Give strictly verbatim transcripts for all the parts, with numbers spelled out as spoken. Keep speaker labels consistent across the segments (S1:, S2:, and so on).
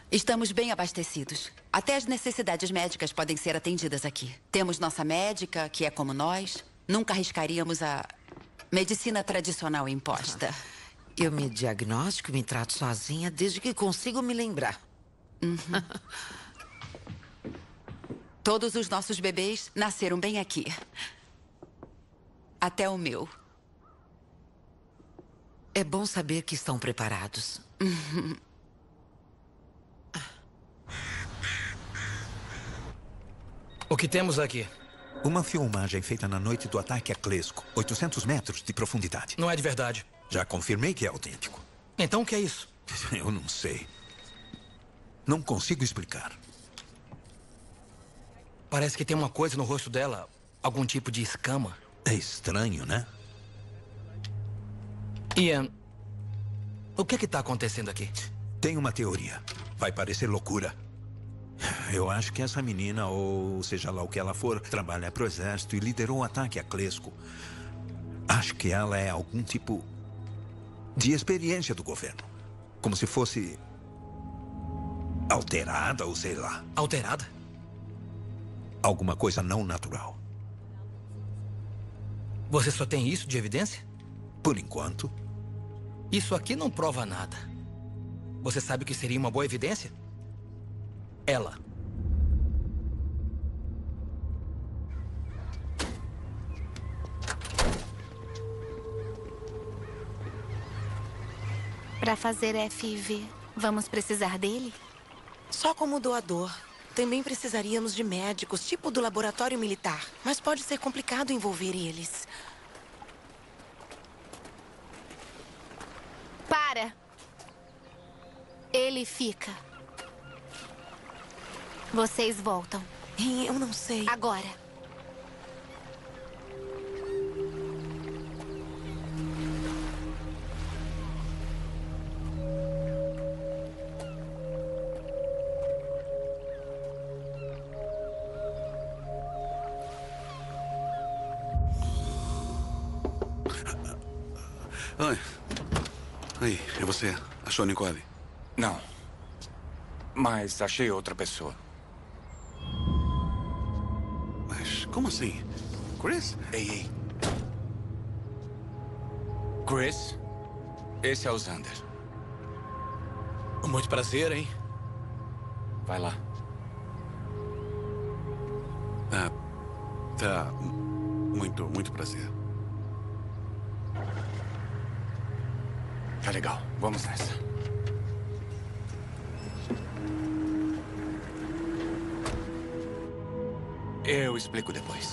S1: Estamos bem abastecidos. Até as necessidades médicas podem ser atendidas aqui. Temos nossa médica, que é como nós. Nunca arriscaríamos a medicina tradicional imposta.
S2: Eu me diagnostico e me trato sozinha desde que consigo me lembrar.
S1: Uhum. Todos os nossos bebês nasceram bem aqui. Até o meu.
S2: É bom saber que estão preparados.
S1: Uhum.
S3: O que temos aqui?
S4: Uma filmagem feita na noite do ataque a Clesco. oitocentos metros de profundidade.
S3: Não é de verdade.
S4: Já confirmei que é autêntico.
S3: Então o que é isso?
S4: Eu não sei. Não consigo explicar.
S3: Parece que tem uma coisa no rosto dela. Algum tipo de escama.
S4: É estranho, né?
S3: Ian, o que é que está acontecendo aqui?
S4: Tem uma teoria. Vai parecer loucura. Eu acho que essa menina, ou seja lá o que ela for, trabalha pro exército e liderou o ataque a Clesco. Acho que ela é algum tipo de experiência do governo. Como se fosse alterada ou sei lá.
S3: Alterada?
S4: Alguma coisa não natural.
S3: Você só tem isso de evidência?
S4: Por enquanto.
S3: Isso aqui não prova nada. Você sabe o que seria uma boa evidência? Ela.
S5: Para fazer F I V, vamos precisar dele?
S6: Só como doador. Também precisaríamos de médicos, tipo do laboratório militar. Mas pode ser complicado envolver eles.
S5: Para! Ele fica. Vocês voltam.
S6: Eu não sei.
S5: Agora.
S7: Oi. Aí, é você? Achou a Nicole?
S8: Não. Mas achei outra pessoa.
S7: Mas como assim? Chris?
S8: Ei, ei. Chris, esse é o Xander.
S3: Muito prazer, hein?
S8: Vai lá.
S7: Ah, tá. Muito, muito prazer.
S8: Tá legal. Vamos nessa. Eu explico depois.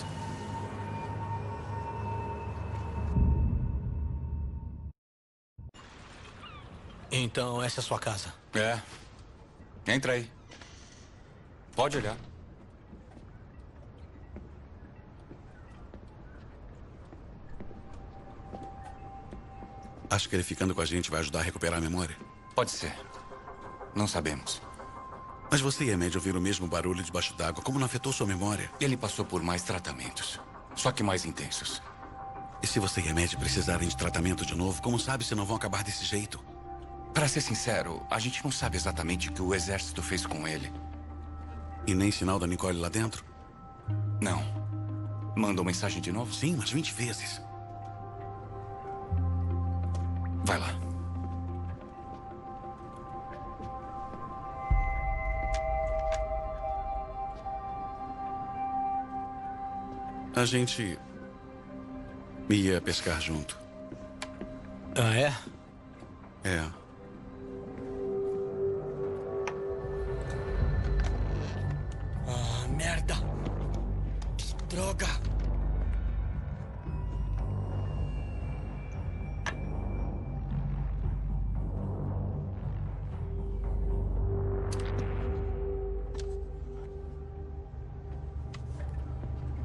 S3: Então, essa é a sua casa?
S8: É. Entra aí. Pode olhar.
S7: Acho que ele ficando com a gente vai ajudar a recuperar a memória?
S8: Pode ser. Não sabemos.
S7: Mas você e a Maddie ouviram o mesmo barulho debaixo d'água. Como não afetou sua memória?
S8: Ele passou por mais tratamentos. Só que mais intensos.
S7: E se você e a Maddie precisarem de tratamento de novo, como sabe se não vão acabar desse jeito?
S8: Pra ser sincero, a gente não sabe exatamente o que o exército fez com ele.
S7: E nem sinal da Nicole lá dentro?
S8: Não. Mandou mensagem de novo?
S7: Sim, umas vinte vezes.
S8: Vai lá.
S7: A gente ia pescar junto.
S3: Ah, é?
S7: É.
S3: Ah, merda! Que droga!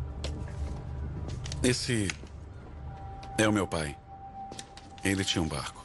S7: Esse é o meu pai. Ele tinha um barco.